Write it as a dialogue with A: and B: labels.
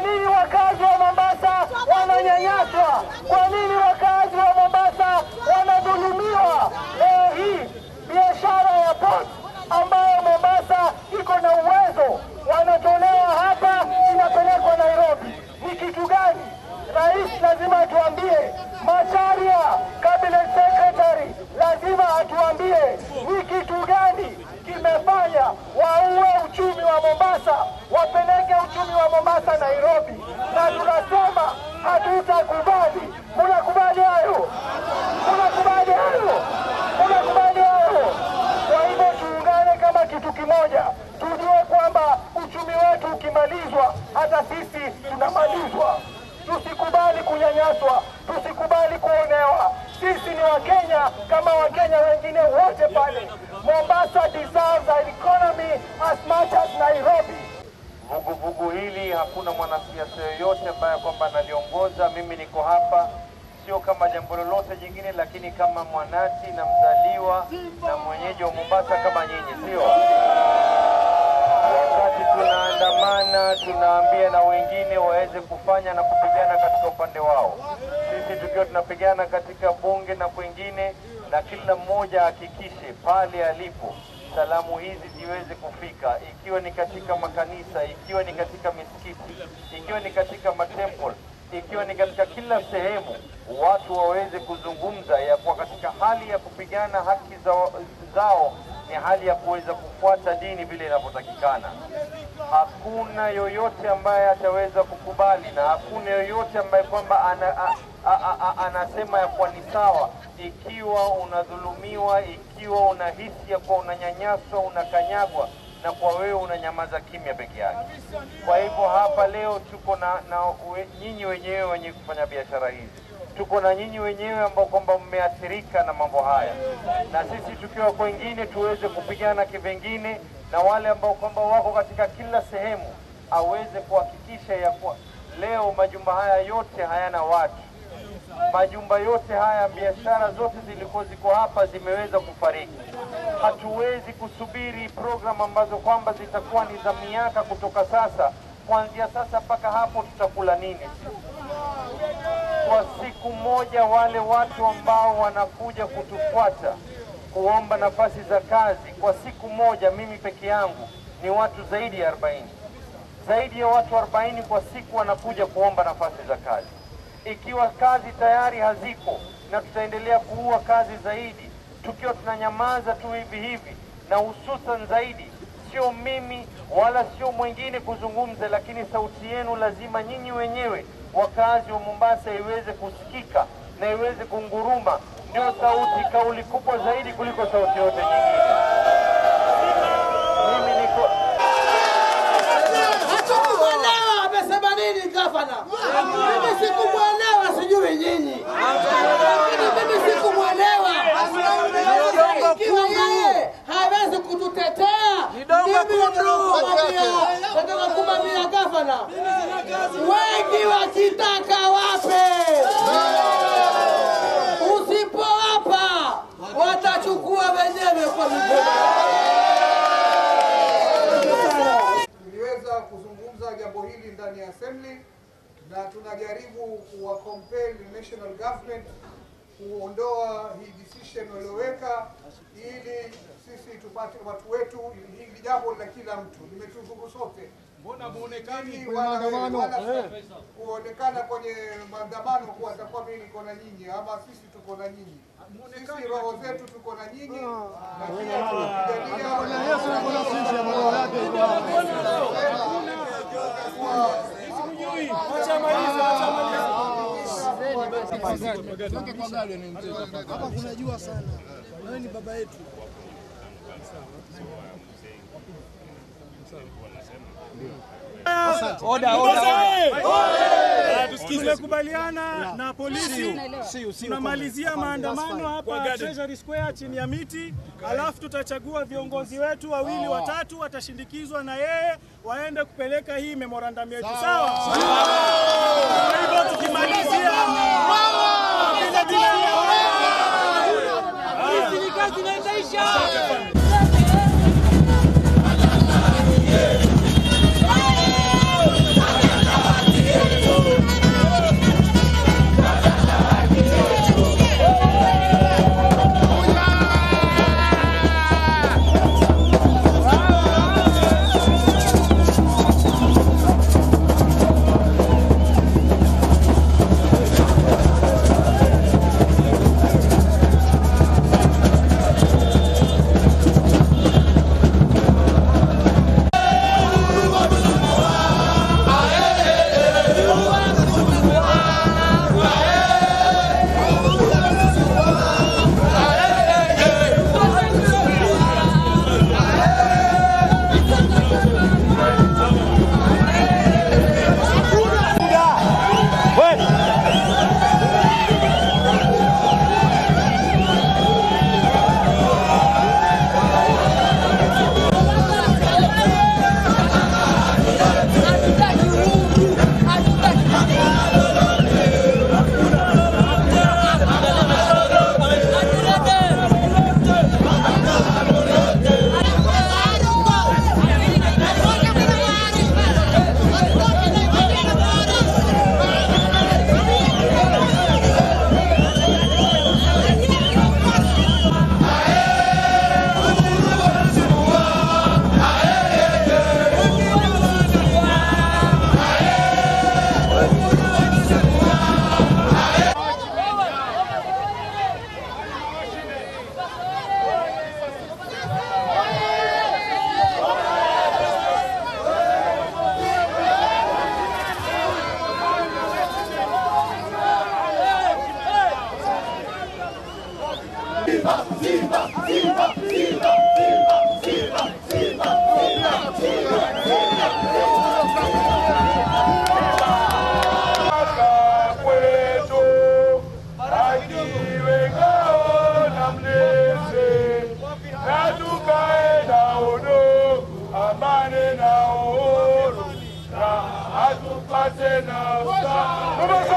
A: nini wakazi wa Mombasa wananyanyaswa? Kwa nini wakazi wa Mombasa wanadhulumiwa? Leo hii biashara ya port ambayo Mombasa iko na uwezo wanatolewa hapa inapelekwa Nairobi. Ni kitu gani? Rais lazima atuambie. Macharia, cabinet secretary, lazima atuambie ni kitu gani kimefanya waue uchumi wa Mombasa, wapeleke uchumi wa Mombasa Nairobi. Na tunasema hatutakubali. Unakubali hayo? Unakubali hayo? Unakubali hayo? Kwa hivyo tuungane kama kitu kimoja. Tujue kwamba uchumi wetu ukimalizwa, hata sisi tunamalizwa. Tusikubali kunyanyaswa, tusikubali kuonewa. Sisi ni Wakenya kama Wakenya wengine wote pale. Mombasa deserves an economy as much as Nairobi.
B: Vuguvugu hili hakuna mwanasiasa yoyote ambaye kwamba analiongoza. Mimi niko hapa sio kama jambo lolote jingine, lakini kama mwanati na mzaliwa na mwenyeji wa Mombasa kama nyinyi, sio? Wakati tunaandamana tunaambia na wengine waweze kufanya na kupigana katika upande wao. Sisi tukiwa tunapigana katika bunge na kwingine, na kila mmoja hakikishe pale alipo salamu hizi ziweze kufika, ikiwa ni katika makanisa, ikiwa ni katika misikiti, ikiwa ni katika matemple, ikiwa ni katika kila sehemu, watu waweze kuzungumza ya kwa katika hali ya kupigana haki zao ni hali ya kuweza kufuata dini vile inavyotakikana. Hakuna yoyote ambaye ataweza kukubali, na hakuna yoyote ambaye kwamba anasema ya kuwa ni sawa ikiwa unadhulumiwa, ikiwa unahisi ya kuwa unanyanyaswa, unakanyagwa, na kwa wewe unanyamaza kimya peke yake. Kwa hivyo hapa leo tuko na nyinyi wenyewe wenye kufanya biashara hizi. Tuko na nyinyi wenyewe ambao kwamba mmeathirika na mambo haya. Na sisi tukiwa kwingine tuweze kupigana kivengine, na wale ambao kwamba wako katika kila sehemu aweze kuhakikisha ya kuwa leo majumba haya yote hayana watu. Majumba yote haya, biashara zote zilikuwa ziko hapa zimeweza kufariki. Hatuwezi kusubiri program ambazo kwamba zitakuwa ni za miaka kutoka sasa. Kuanzia sasa mpaka hapo tutakula nini? Kwa siku moja wale watu ambao wanakuja kutufuata kuomba nafasi za kazi, kwa siku moja mimi peke yangu ni watu zaidi ya 40. Zaidi ya watu 40 kwa siku wanakuja kuomba nafasi za kazi. Ikiwa kazi tayari haziko na tutaendelea kuua kazi zaidi, tukiwa tunanyamaza tu hivi, na hususan zaidi sio mimi wala sio mwingine kuzungumza, lakini sauti yenu lazima nyinyi wenyewe wakazi wa Mombasa iweze kusikika na iweze kunguruma. Ndio sauti, kauli kubwa zaidi kuliko sauti yote nyingine. Mimi niko
C: hatukuelewa amesema nini gavana. Mimi sikumwelewa, sijui nyinyi. Mimi sikumwelewa. Yeye hawezi kututetea. Nataka kumwambia gavana, wengi wakitaka wape, usipowapa watachukua wenyewe kwa mikono.
D: Tuliweza kuzungumza jambo hili ndani ya assembly, na tunajaribu kuwa compel national government kuondoa hii decision walioweka, ili sisi tupate watu wetu. Hili jambo la kila mtu limetuzungu sote.
E: Mbona muonekani
D: kwenye maandamano? Kuonekana kwenye maandamano kwa atakuwa mimi niko na nyinyi ama sisi tuko na nyinyi. Sisi roho zetu tuko na nyinyi, na pia tunapigania Yesu yuko na sisi ambao yake
E: acha maliza.
F: Hapa kunajua sana. Wewe ni baba yetu.
E: Tumekubaliana na polisi, tunamalizia maandamano hapa Treasury Square chini ya miti, alafu tutachagua viongozi wetu 2 watatu watashindikizwa na yeye waende kupeleka hii memorandum yetu, sawa? Kwa hivyo tukimalizia hizi kazi inaisha.
A: tena.